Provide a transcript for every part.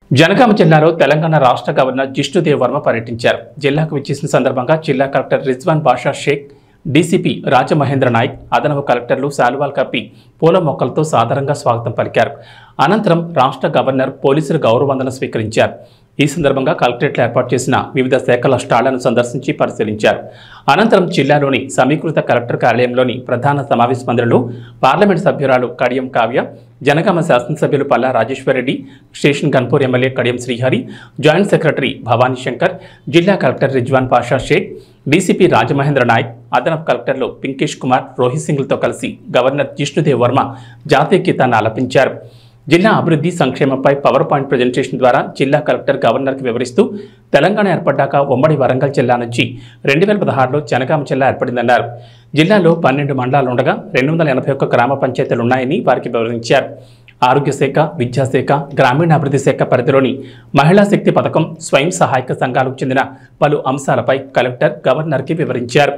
జనగామ జిల్లాలో తెలంగాణ రాష్ట్ర గవర్నర్ జిష్ణుదేవ్ వర్మ పర్యటించారు. జిల్లాకు విచ్చేసిన సందర్భంగా జిల్లా కలెక్టర్ రిజ్వాన్ బాషా షేక్, డీసీపీ రాజమహేంద్ర నాయక్, అదనపు కలెక్టర్లు శాలువాలు కప్పి పూల మొక్కలతో సాదరంగా స్వాగతం పలికారు. అనంతరం రాష్ట్ర గవర్నర్ పోలీసులు గౌరవవందనం స్వీకరించారు. ఈ సందర్భంగా కలెక్టరేట్లో ఏర్పాటు చేసిన వివిధ శాఖల స్టాళ్లను సందర్శించి పరిశీలించారు. అనంతరం జిల్లాలోని సమీకృత కలెక్టర్ కార్యాలయంలోని ప్రధాన సమావేశ మందిరంలో పార్లమెంట్ సభ్యురాలు కడియం కావ్య, జనగామ శాసనసభ్యులు Palla Rajeshwar Reddy, station Ghanpur MLA Kadiyam Srihari, joint secretary Bhavani Shankar, జిల్లా కలెక్టర్ రిజ్వాన్ పాషా షేక్, డీసీపీ రాజమహేంద్ర నాయక్, అదనపు కలెక్టర్లు పింకేష్ కుమార్, రోహిత్ సింగ్లతో కలిసి గవర్నర్ జిష్ణుదేవ్ వర్మ జాతీయ గీతాన్ని ఆలపించారు. జిల్లా అభివృద్ధి సంక్షేమంపై పవర్ పాయింట్ ప్రజెంటేషన్ ద్వారా జిల్లా కలెక్టర్ గవర్నర్కి వివరిస్తూ తెలంగాణ ఏర్పడ్డాక ఉమ్మడి వరంగల్ జిల్లా నుంచి 2016లో జనగామ జిల్లా ఏర్పడిందన్నారు. జిల్లాలో 12 మండలాలు ఉండగా 281 గ్రామ పంచాయతీలు ఉన్నాయని వారికి వివరించారు. ఆరోగ్య శాఖ, విద్యాశాఖ, గ్రామీణాభివృద్ధి శాఖ పరిధిలోని మహిళా శక్తి పథకం, స్వయం సహాయక సంఘాలకు చెందిన పలు అంశాలపై కలెక్టర్ గవర్నర్కి వివరించారు.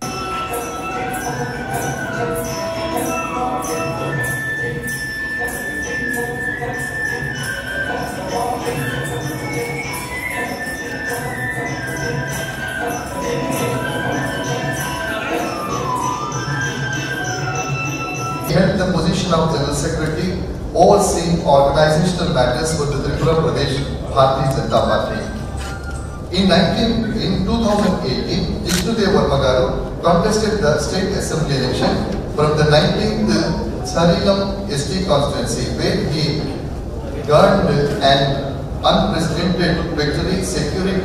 Held the position of General Secretary overseeing organizational matters for the Tripura Pradesh Bharatiya Janata Party. In 2018, Jishnudev Varma garu contested the state assembly election from the 19th Sarilam ST constituency, where he earned an unprecedented victory, securing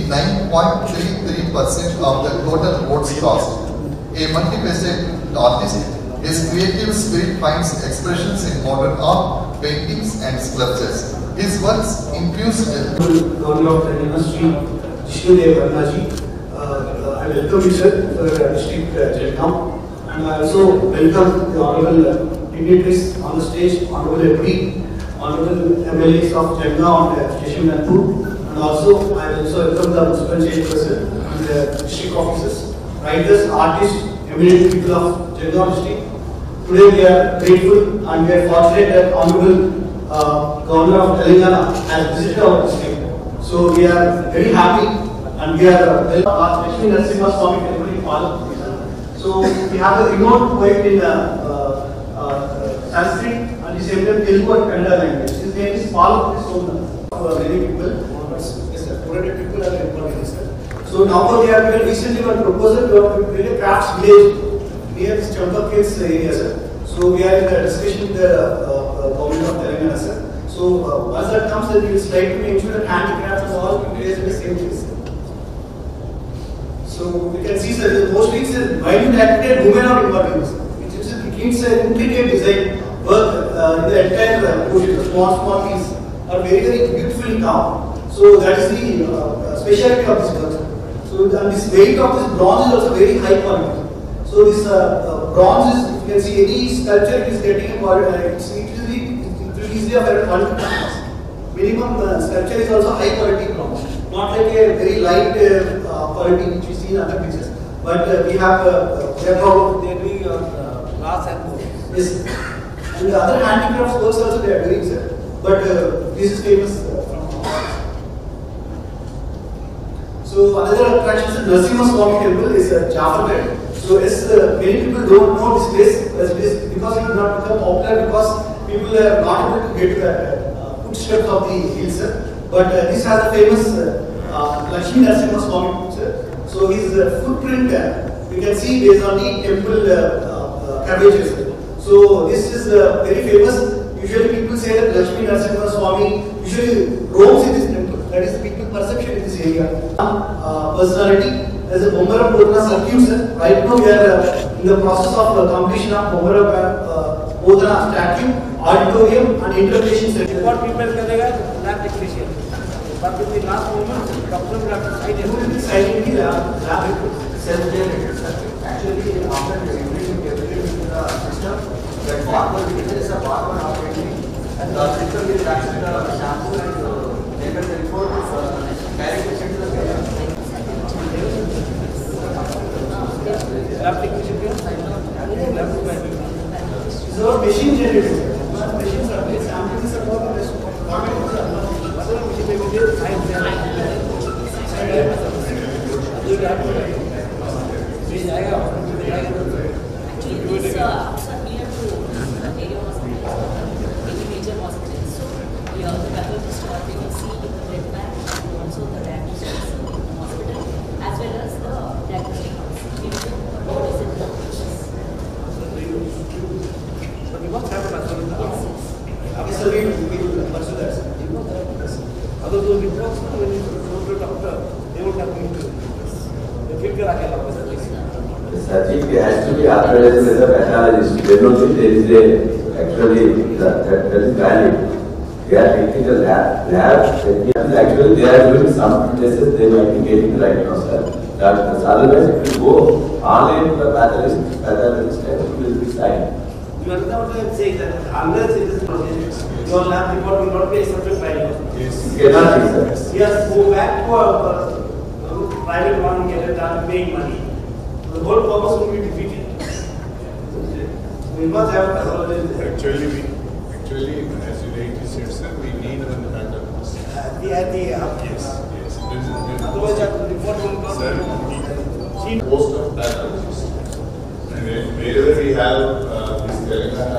89.33% of the total votes cast. A multifaceted artist, his creative spirit finds expressions in modern art, paintings and sculptures. His works infused Governor of Telangana Sri Jishnudev Varma ji. I welcome you sir for district Jharkhand, and I also welcome the honorable dignitaries on the stage, honorable MP, honorable MLAs of Jharkhand on station Nagpur, and also I also welcome the municipal chairperson and the district officers, writers, artists, eminent people of Jharkhand district. Today we are grateful and we are fortunate that Honorable Governor of Telangana has visited our district. So we are very happy and we are Lakshmi Narasimha Swami everybody follow. So we have a renowned poet in Sanskrit and the same time Telugu and Kannada language. His name is Paul Somnath. Many people, yes sir, 200 people are important sir. So now we have recently one proposal to build a crafts village near this Champa Kids area, sir. So we are in the discussion with the government of Telangana, sir. So once that comes, then we will try to ensure that handicrafts are all placed in the same place. So we can see, sir, mostly it's widely acted women are involved in this. It needs an intricate design work in the entire portion. The small pieces are very beautifully carved. So that is the specialty of this work. So and this weight of this bronze is also very high quality. So this bronze is, you can see any sculpture it is getting it will easily have 100 tons. Minimum sculpture is also high quality bronze, not like a very light quality which we see in other pictures. But we are doing glass and wood. Yes, and the other handicrafts works also they are doing, sir. But this is famous from. So another attraction is Narasimha Swami temple is Jaffargarh. So yes, many people don't know this place because it did not become popular because people are not able to get to the footsteps of the hills. But this has a famous Lakshmi Narasimha Swami. So his footprint we can see based on the temple curvatures. So this is very famous. Usually people say that Lakshmi Narasimha Swami usually roams in this temple. That is the people perception in this area. Personality. As a Bombaram Bodhana circuit, sir. Right now we are in the process of completion of Bombaram Bodhana statue, auditorium and interpretation center. What people करेगा lab technician. But in the last moment, doctor will have to sign it. Signing the lab self-generated circuit. Actually, after the integration capability in the system, that barber is a barber operating, and the system will accept the shampoo and take the report directly sent to the patient. Lab technician can sign up. Lab to machine generated. Machines are placed. Samples are also the diagnostics hospital as well as the diagnostic house. We will visit the patients. But you must have a passport in the house. Yes. Yes, sir, we will pursue that, sir. Other those reports, when you go to a doctor, they won't have to do this. They feel that I can help us. I think it has to be authorized as a pathologist. They don't think there is actually that is valid. They are taking the lab actually they are doing some places they might be getting the right now, sir. Otherwise, if you go online to the pathologist and it will be signed. You understand what I am saying? That unless it is processed, your lab report will not be accepted by you. It cannot be, sir. Yes, go back to a private one, get it done, paying money. The whole purpose will be defeated. We must have pathologist. Actually, as you rightly said, sir, we need one pathologist. Yes. Yes. Otherwise, the report will not Sir, be. post of pathologists. And wherever we have this Telangana,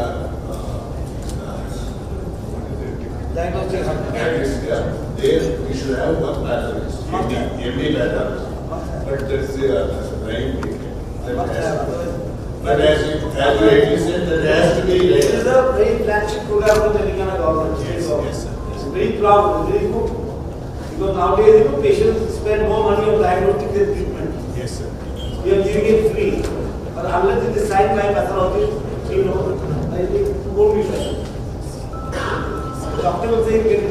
Diagnostic there we should have one pathologist, MD pathologist. But that's the right thing. But as you rightly said, that has to be This is like. a very flagship program of the Telangana government. Yes, sir. It's very proud, very good. Because nowadays, patients spend more money on diagnostic than treatment. Yes, sir. We are giving it free. But unless it is signed by pathologist, I think it won't be fair. The doctor will say, get it.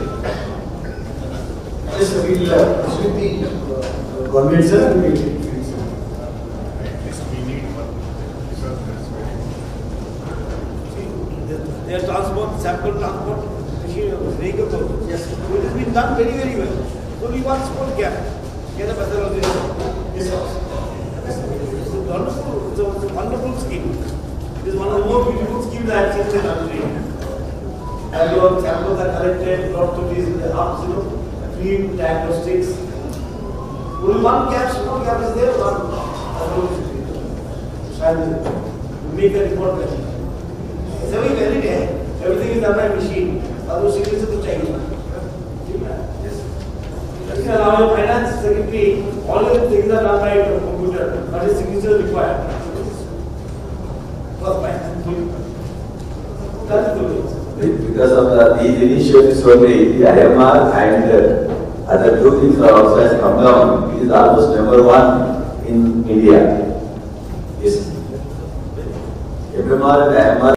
Yes, sir, we will pursue the government, sir, and we will. At least we need one. Because that's very. Their transport, sample transport, vehicle. Yes. It has been done very, very well. So we want small gap. Get a pathologist. Yes, sir. It's a wonderful scheme. It is one of the more beautiful schemes I have seen in the country. And your samples are collected, brought to these hubs, free diagnostics. Only one gap, small gap is there, one and make a report. It's very valid. Everything is done by machine. Other signatures to check. Yes. You can allow your finance secretary, all the things are done by computer, but his signature is required. First finance. That is the way. Because of these initiatives only, the IMR and other two things are also has come down. It is almost #1 in India. Yes. MMR and IMR